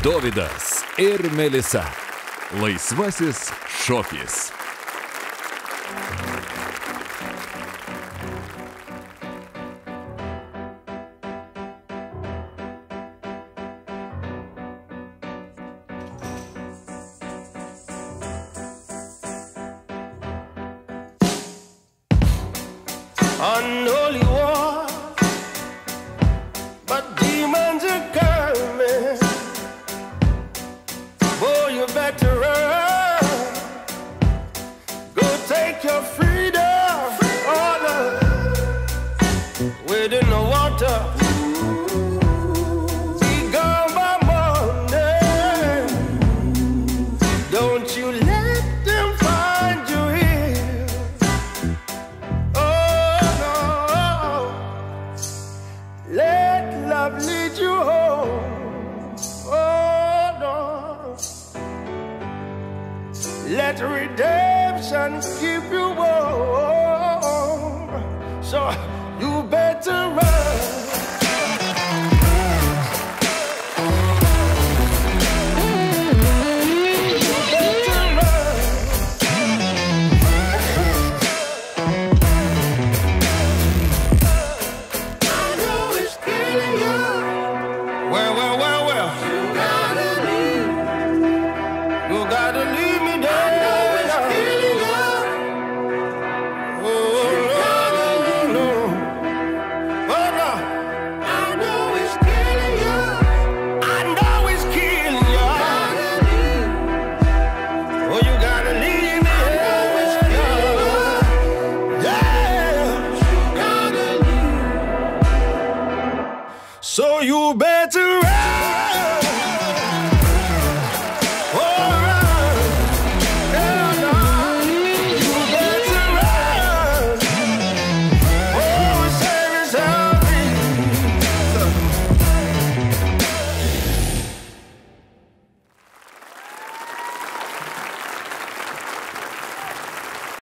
Dovydas ir Melisa. Laisvasis šokis. Unholy war, but demons are coming. Boy, you better run. Go take your freedom, all within the water. Be gone by morning. Don't you let them find you here. Let love lead you home. Oh no. Let redemption keep you warm. So you better run.